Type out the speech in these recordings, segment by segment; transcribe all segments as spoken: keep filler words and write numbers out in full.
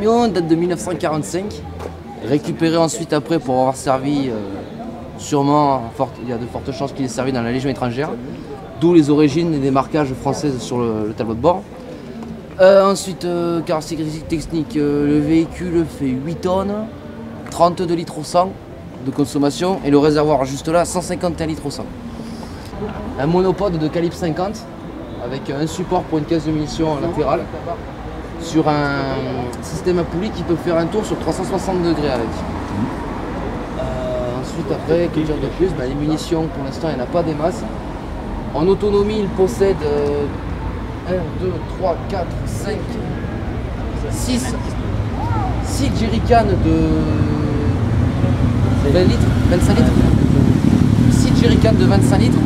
camion date de mille neuf cent quarante-cinq, récupéré ensuite après pour avoir servi, euh, sûrement, fort, il y a de fortes chances qu'il ait servi dans la Légion étrangère, d'où les origines et des marquages françaises sur le, le tableau de bord. Euh, ensuite, euh, caractéristiques techniques, euh, le véhicule fait huit tonnes, trente-deux litres au cent de consommation et le réservoir juste là, cent cinquante et un litres au cent. Un monopode de calibre cinquante avec un support pour une caisse de munitions latérale sur un système à poulie qui peut faire un tour sur trois cent soixante degrés avec. Euh, ensuite, après, que dire de plus, ben, les munitions pour l'instant il n'y en a pas des masses. En autonomie, il possède euh, un, deux, trois, quatre, cinq, six, six jerrycans de vingt litres, vingt-cinq litres. six jerrycans de vingt-cinq litres.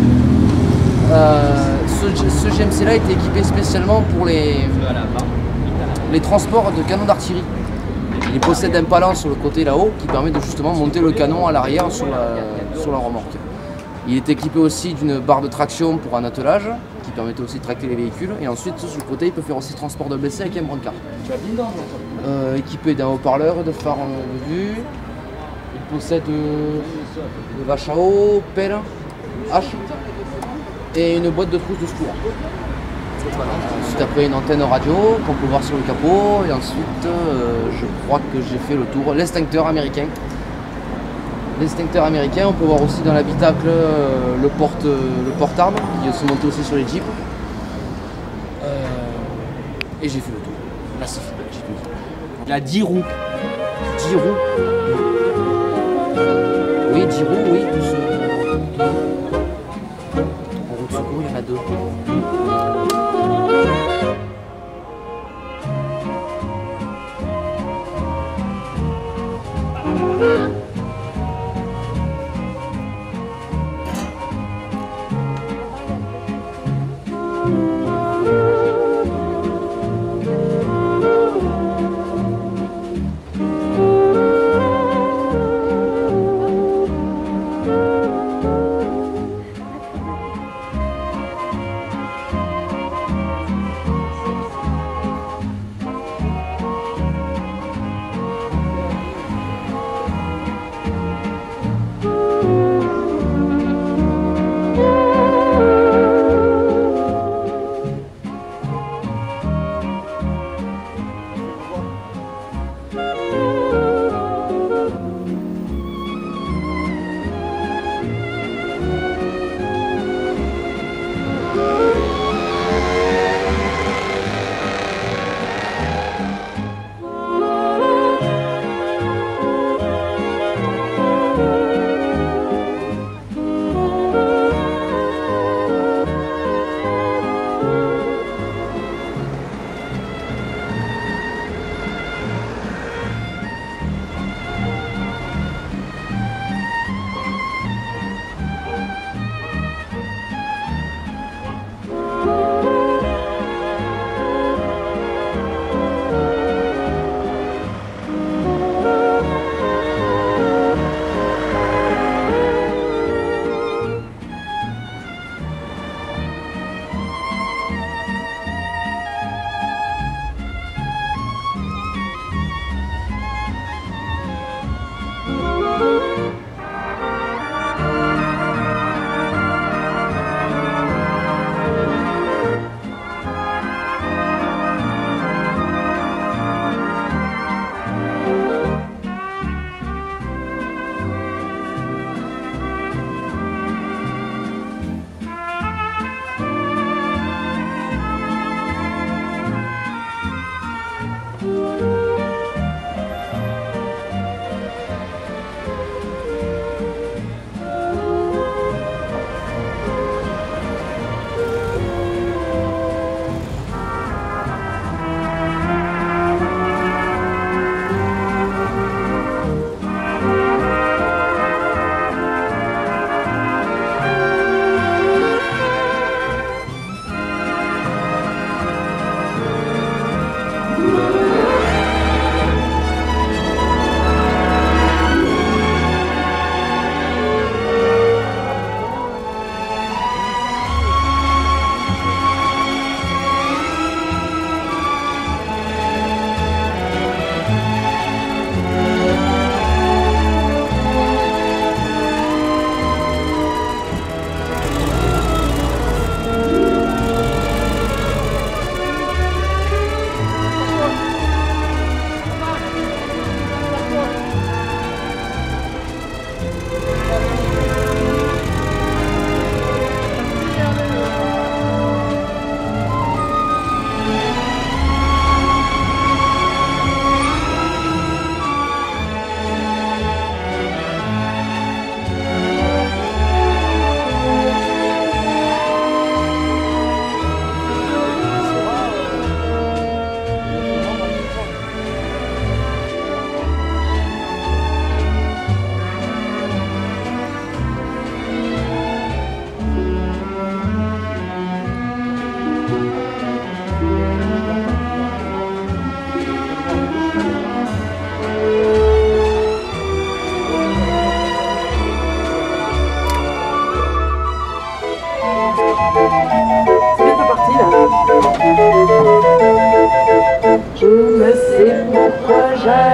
Euh, ce, ce G M C là a été équipé spécialement pour les, les transports de canons d'artillerie. Il possède un palan sur le côté là-haut qui permet de justement monter le canon à l'arrière sur la, sur la remorque. Il est équipé aussi d'une barre de traction pour un attelage qui permettait aussi de tracter les véhicules. Et ensuite, sur le côté, il peut faire aussi transport de blessés avec un brancard. Euh, équipé d'un haut-parleur, de phare de vue. Il possède euh, des vaches à eau, pelle, hache et une boîte de trousse de secours. Ensuite, après, une antenne radio qu'on peut voir sur le capot. Et ensuite, euh, je crois que j'ai fait le tour. L'extincteur américain. L'extincteur américain, on peut voir aussi dans l'habitacle euh, le porte le porte-armes qui se monte aussi sur les jeeps. Euh, et j'ai fait le tour. Là, c'est fini, j'ai tout dit. Il a dix roues. dix roues. Oui, dix roues, oui. Plus, euh, en roue de secours, il y en a deux.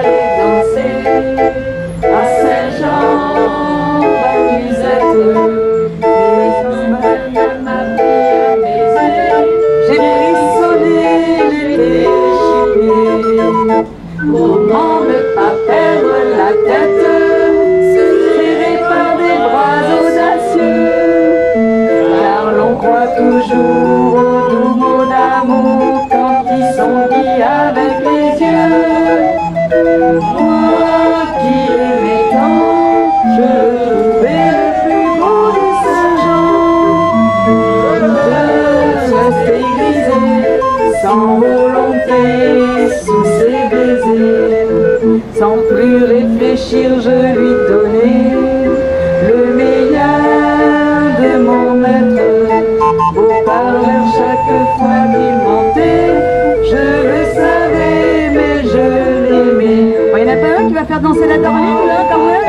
aller danser à Saint-Jean-Baptiste. J'ai frissonné, j'étais chippé. Comment ne pas perdre la tête, serré par des bras audacieux, car l'on croit toujours aux doux mots d'amour quand ils sont dits avec les yeux. Moi qui l'aimais tant, je le trouvais le plus beau de Saint-Jean. Je restais grisé, sans volonté, sous ses baisers. Sans plus réfléchir, je lui donnais le meilleur de mon maître. Beau parleur chaque fois qu'il mentait, je le savais, mais je l'aimais. Il n'y en a pas un qui va faire danser la dormine, là, quand même?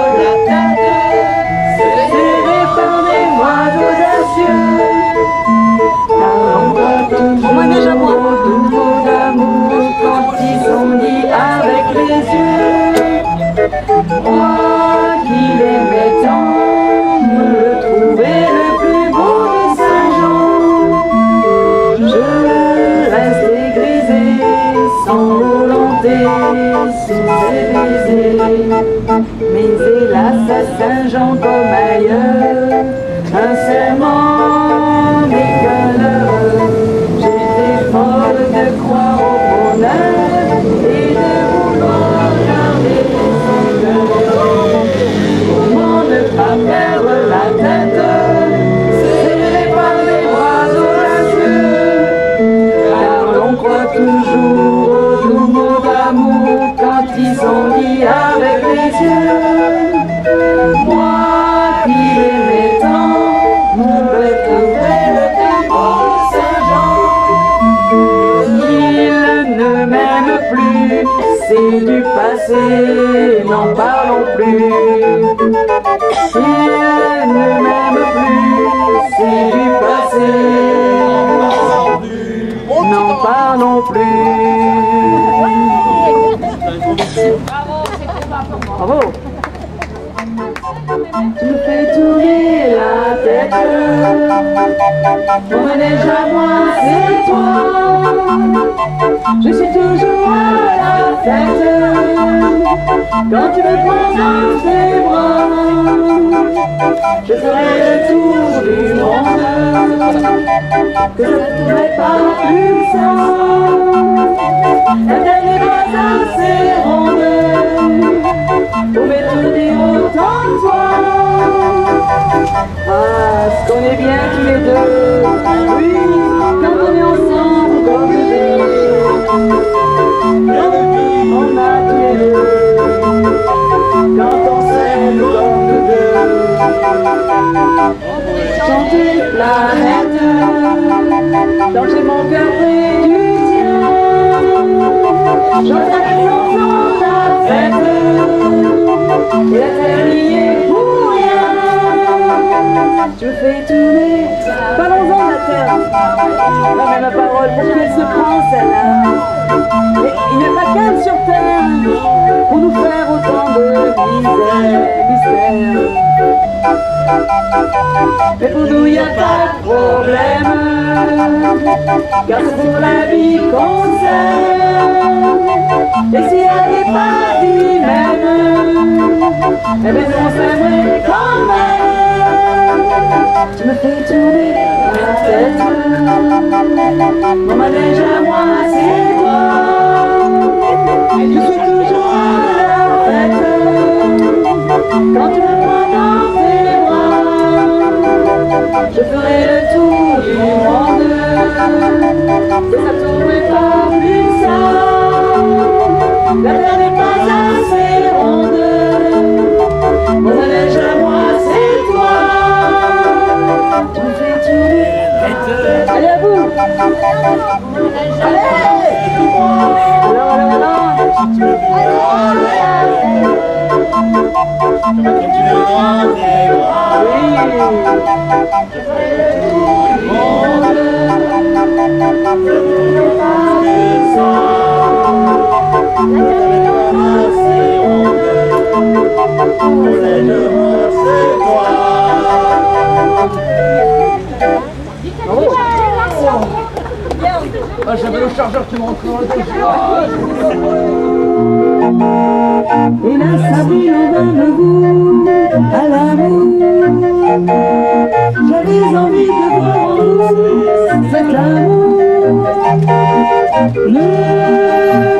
Serré par des bras audacieux, car on voit toujours moi, déjà moi. Tout mot d'amour quand ils sont dits avec les yeux. Moi qui l'aimais tant, me le trouvais le plus beau de Saint-Jean. Je restais grisé, sans volonté, sous ses baisers. Mais hélas à Saint-Jean comme ailleurs, un serment n'est qu'un heureux. J'étais folle de croire au bonheur et de vouloir garder son cœur. Comment ne pas perdre la tête, serré par les bras audacieux, car l'on croit toujours aux doux mots d'amour quand ils sont dits avec les yeux. Moi qui l'aimais tant, mon bel trouvait le plus beau Saint-Jean. Il ne m'aime plus, c'est du passé, n'en parlons plus. Il ne m'aime plus, c'est du passé, n'en parlons plus. Bravo. Tu me fais tourner la tête, mon manège à moi c'est toi. Je suis toujours à la fête quand tu me prends dans tes bras. Je ferai le tour du monde, que je ne trouverai pas plus ça. La terre n'est pas assez ronde pour m'étourdir autant de toi. Ah, ce qu'on est bien tous les deux, oui, quand on est ensemble comme deux. On a tous les deux, quand on s'aime comme nous deux. Chanter planète, tant que j'ai mon cœur près du tien. J'entends les enfants la fête, et la terre y est pour rien. Je fais tourner, parlons-en de la terre. Non mais ma parole, pour qu'elle se prend celle-là. Mais il n'y a pas qu'elle sur terre pour nous faire autant de misère, mystère. Mais pour nous il n'y a pas de problème, car c'est pour la vie qu'on s'aime. Et si elle n'est pas vie même, eh bien on s'aimerait quand même. Tu me fais tourner la tête, mon manège à moi c'est toi. Je suis toujours à la fête quand tu me prends dans tes bras. Je ferai le tour du monde, et ça tournerait pas plus ça. La terre n'est pas assez ronde, mon manège à moi c'est toi. Tu me fais tourner la tête. Allez à vous. Allez. Alors, alors, alors. Oui. et la Sabrine en donne goût à l'amour. J'avais envie de voir en vous cet amour. Ne